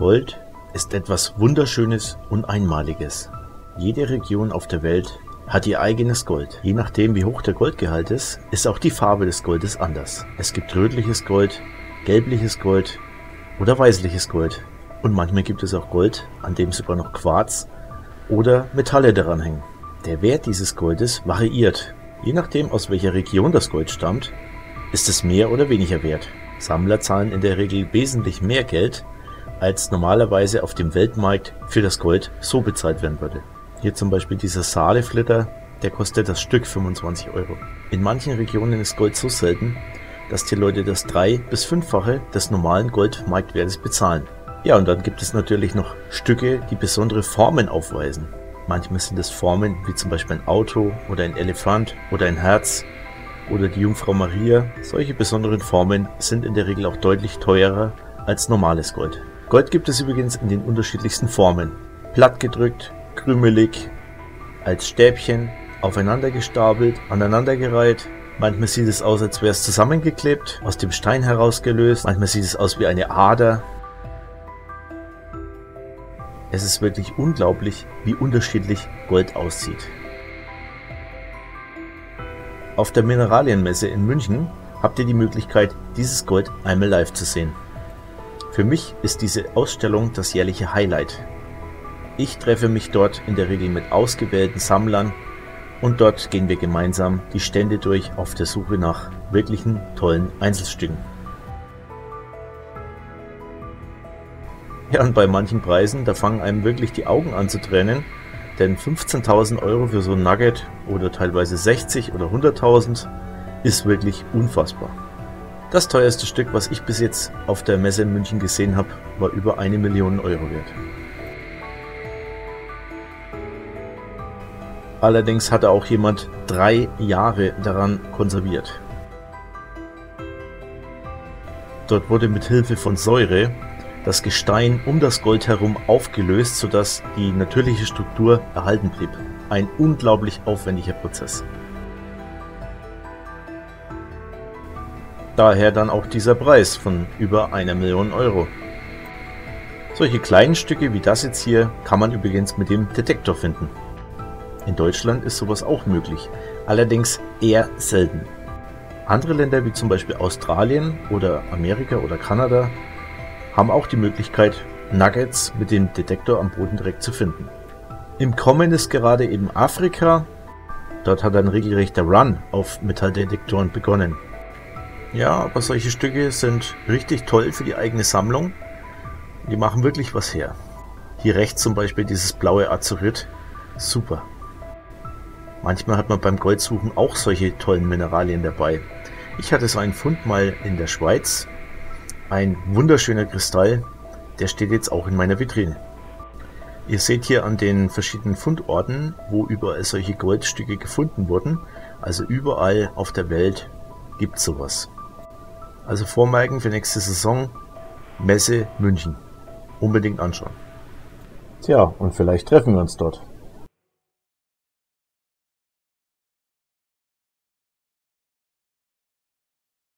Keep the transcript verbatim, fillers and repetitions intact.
Gold ist etwas Wunderschönes und Einmaliges. Jede Region auf der Welt hat ihr eigenes Gold. Je nachdem, wie hoch der Goldgehalt ist, ist auch die Farbe des Goldes anders. Es gibt rötliches Gold, gelbliches Gold oder weißliches Gold. Und manchmal gibt es auch Gold, an dem sogar noch Quarz oder Metalle daran hängen. Der Wert dieses Goldes variiert. Je nachdem, aus welcher Region das Gold stammt, ist es mehr oder weniger wert. Sammler zahlen in der Regel wesentlich mehr Geld, als normalerweise auf dem Weltmarkt für das Gold so bezahlt werden würde. Hier zum Beispiel dieser Saale-Flitter, der kostet das Stück fünfundzwanzig Euro. In manchen Regionen ist Gold so selten, dass die Leute das drei- bis fünffache des normalen Goldmarktwertes bezahlen. Ja, und dann gibt es natürlich noch Stücke, die besondere Formen aufweisen. Manchmal sind es Formen wie zum Beispiel ein Auto oder ein Elefant oder ein Herz oder die Jungfrau Maria. Solche besonderen Formen sind in der Regel auch deutlich teurer als normales Gold. Gold gibt es übrigens in den unterschiedlichsten Formen. Plattgedrückt, krümelig, als Stäbchen, aufeinander gestapelt, aneinandergereiht. Manchmal sieht es aus, als wäre es zusammengeklebt, aus dem Stein herausgelöst. Manchmal sieht es aus wie eine Ader. Es ist wirklich unglaublich, wie unterschiedlich Gold aussieht. Auf der Mineralienmesse in München habt ihr die Möglichkeit, dieses Gold einmal live zu sehen. Für mich ist diese Ausstellung das jährliche Highlight. Ich treffe mich dort in der Regel mit ausgewählten Sammlern und dort gehen wir gemeinsam die Stände durch auf der Suche nach wirklichen tollen Einzelstücken. Ja, und bei manchen Preisen, da fangen einem wirklich die Augen an zu tränen, denn fünfzehntausend Euro für so ein Nugget oder teilweise sechzig oder hunderttausend ist wirklich unfassbar. Das teuerste Stück, was ich bis jetzt auf der Messe in München gesehen habe, war über eine Million Euro wert. Allerdings hatte auch jemand drei Jahre daran konserviert. Dort wurde mit Hilfe von Säure das Gestein um das Gold herum aufgelöst, sodass die natürliche Struktur erhalten blieb. Ein unglaublich aufwendiger Prozess. Daher dann auch dieser Preis von über einer Million Euro. Solche kleinen Stücke wie das jetzt hier kann man übrigens mit dem Detektor finden. In Deutschland ist sowas auch möglich, allerdings eher selten. Andere Länder wie zum Beispiel Australien oder Amerika oder Kanada haben auch die Möglichkeit, Nuggets mit dem Detektor am Boden direkt zu finden. Im Kommen ist gerade eben Afrika. Dort hat ein regelrechter Run auf Metalldetektoren begonnen. Ja, aber solche Stücke sind richtig toll für die eigene Sammlung. Die machen wirklich was her. Hier rechts zum Beispiel dieses blaue Azurit. Super. Manchmal hat man beim Goldsuchen auch solche tollen Mineralien dabei. Ich hatte so einen Fund mal in der Schweiz. Ein wunderschöner Kristall, der steht jetzt auch in meiner Vitrine. Ihr seht hier an den verschiedenen Fundorten, wo überall solche Goldstücke gefunden wurden. Also überall auf der Welt gibt es sowas. Also vormerken für nächste Saison, Messe München. Unbedingt anschauen. Tja, und vielleicht treffen wir uns dort.